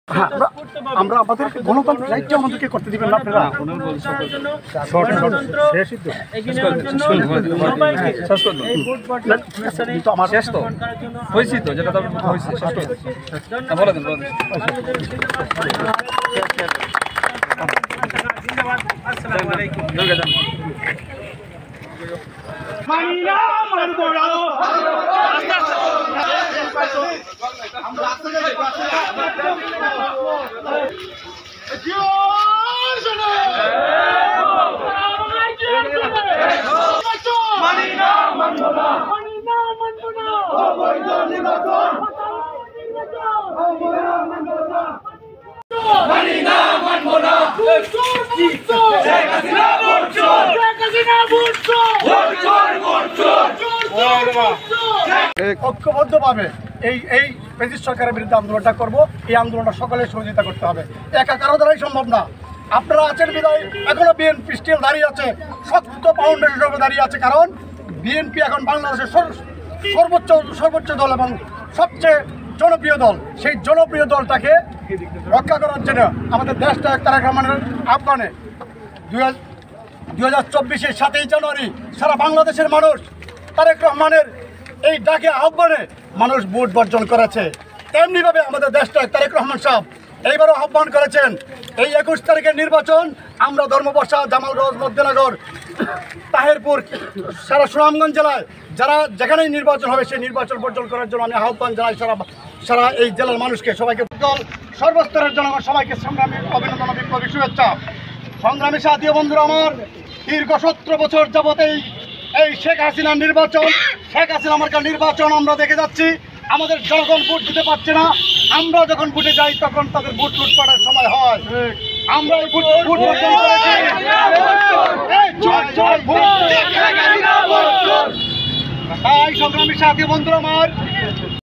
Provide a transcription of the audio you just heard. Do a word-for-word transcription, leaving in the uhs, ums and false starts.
হ্যাঁ, আমরা আমরা আমাদের গণতন্ত্র রাইটটা আমাদেরকে করতে দিবেন না আপনারা। তো আমার শেষ তো হয়েছি তো যেটা হয়েছে শেষ তো বলে দেন বলে দেন আসসালামু আলাইকুম মানি না মানব না আমরা আপনাদের মানি না মানব না মানি না মানব না অবৈধ নির্বাচন মানি না মানব না শেখ হাসিনা ভোট চোর শেখ হাসিনা ভোট চোর ভোট চোর ভোট চোর ঐক্যবদ্ধভাবে এই এই ব্রিটিশ সরকারের বিরুদ্ধে আন্দোলনটা করব। এই আন্দোলনটা সকলের সহযোগিতা করতে হবে, একা কারো দ্বারাই সম্ভব না। আপনারা আছেন বিদায় এখনো বিএনপি স্টিল দাঁড়িয়ে আছে, শক্ত ফাউন্ডেশন দাঁড়িয়ে আছে, কারণ বিএনপি এখন বাংলাদেশের সর্বোচ্চ সর্বোচ্চ দল এবং সবচেয়ে জনপ্রিয় দল। সেই জনপ্রিয় দলটাকে রক্ষা করার জন্য আমাদের দেশটা তারেক রহমানের আহ্বানে দুই হাজার চব্বিশের সাতই জানুয়ারি সারা বাংলাদেশের মানুষ তারেক রহমানের এই ডাকে আহ্বানে মানুষ ভোট বর্জন করেছে। তেমনিভাবে আমাদের দেশটা তারেক রহমান সাহেব এইবারও আহ্বান করেছেন। এই একুশ তারিখের নির্বাচন আমরা ধর্মবর্ষা, জামালগঞ্জ, মধ্যনগর, তাহিরপুর, সারা সুনামগঞ্জ জেলায় যারা যেখানেই নির্বাচন হবে সেই নির্বাচন বর্জন করার জন্য আমি আহ্বান জানাই সারা সারা এই জেলার মানুষকে, সবাইকে দল সর্বস্তরের জনগণ সবাইকে সংগ্রামী অভিনন্দন, বিপ্লবী শুভেচ্ছা। সংগ্রামী সাথী বন্ধুরা, আমার দীর্ঘ সতেরো বছর যাবত এই এই শেখ হাসিনার নির্বাচন শেখ হাসিনা মার্কার নির্বাচন আমরা দেখে যাচ্ছি। আমাদের জনগণ ভোট দিতে পারছে না। আমরা যখন ভোটে যাই তখন তাদের ভোট লুট করার সময় হয়। আমরা এই ভোট ভোট বর্জন করেছি। তাই সংগ্রামী সাথী বন্ধুরা আমার